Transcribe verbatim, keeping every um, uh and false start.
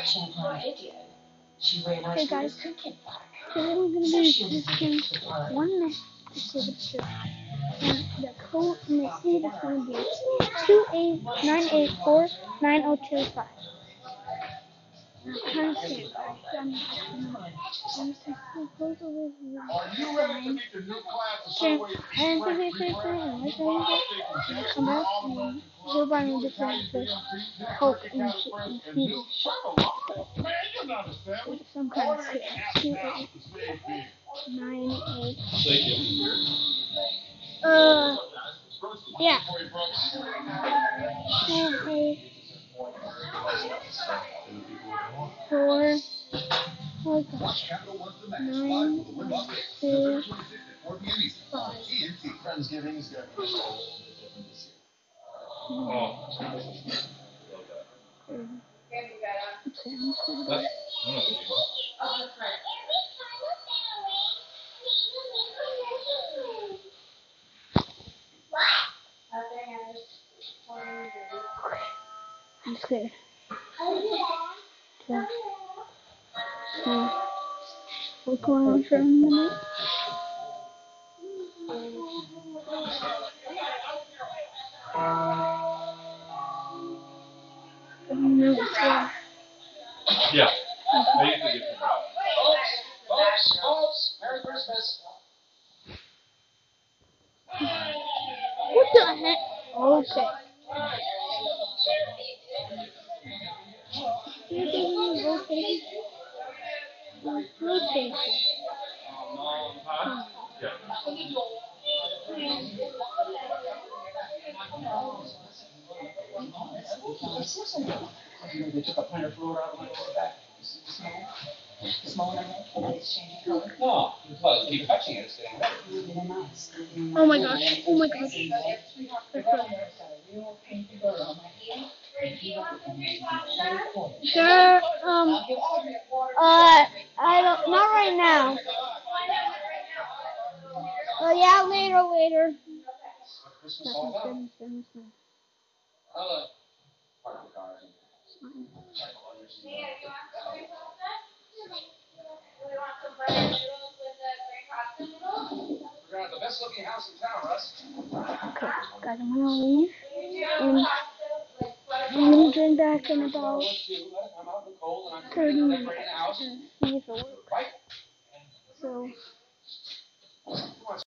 Unfortunately, she realized hey guys, today we're going to be testing one message and the code message is going to be two eight nine eight four nine zero two five. I'm kind of scared, guys. I'm I'm supposed to live in fine. Share and to be safe and like and come back and go by me different hope and feed some kind of scare. Two eight nine eight. Uh, yeah. Two eight four. Oh gosh. Nine two five. Friendsgiving's gonna be a little bit different this year. Oh. Okay, I'm just gonna go. I'm scared. Okay. So, look around for a minute. I'm nervous. Yeah. I usually get some. Folks, folks, Merry Christmas. What the heck? Okay. You're doing rotation. Rotation. Huh? Yeah. They took a pint of fluid out of my back. Small enough, and it's changing color. No. Well, keep touching it, it's getting better. Oh my gosh. Oh my gosh. Sure. Um. Uh. I don't. Not right now. Oh uh, yeah. Later. Later. Christmas all about. Hello. We're gonna have the best looking house in town, Russ. Okay, guys, I'm gonna leave. And I'm gonna drink back in about thirty minutes and see if it works. So.